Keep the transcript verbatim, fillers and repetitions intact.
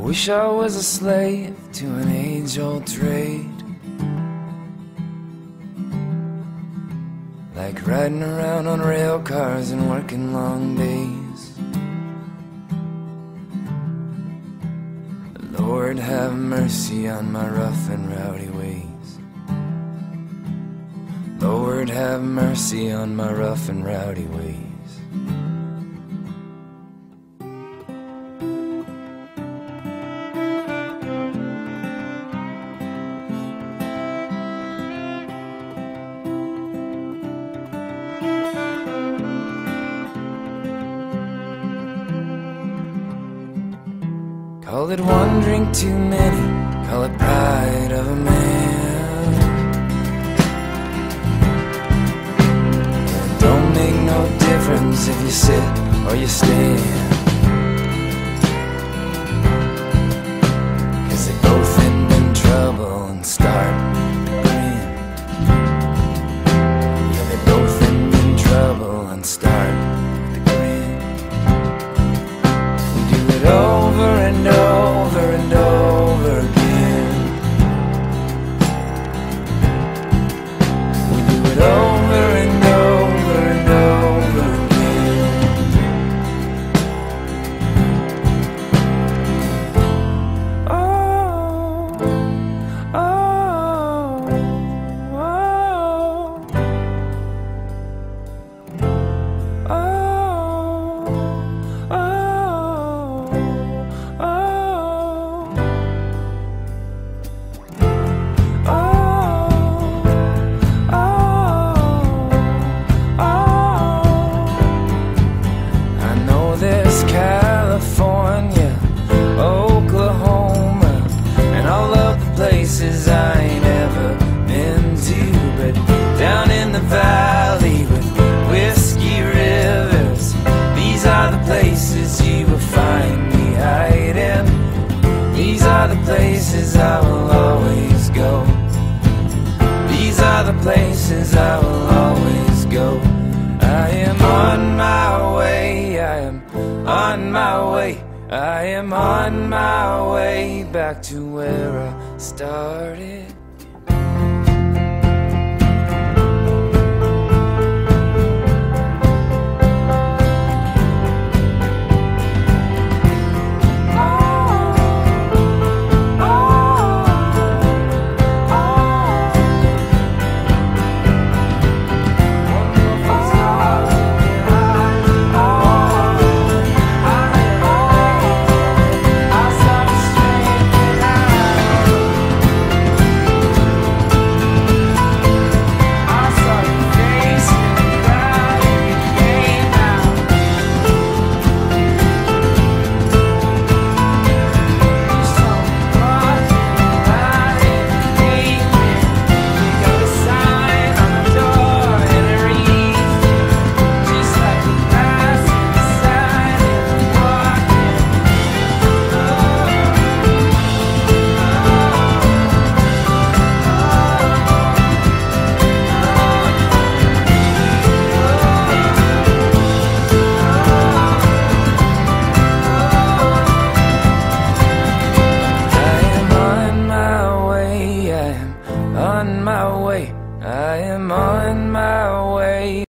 wish I was a slave to an age-old trade, like riding around on rail cars and working long days. Lord, have mercy on my rough and rowdy ways. Lord, have mercy on my rough and rowdy ways. Call it one drink too many, call it pride of a man. It don't make no difference if you sit or you stand, 'cause they both end in trouble and start again. Yeah, they both end in trouble and start again. We do it over and over and over again. We do it over and over and over again. Oh, oh, oh, oh, California, Oklahoma, and all of the places I ain't ever been to, but down in the valley with whiskey rivers, these are the places you will find me hiding. These are the places I will always go. These are the places I will always go. I am on my way, I am on my way, I am on my way back to where I started. On my way, I am on my way.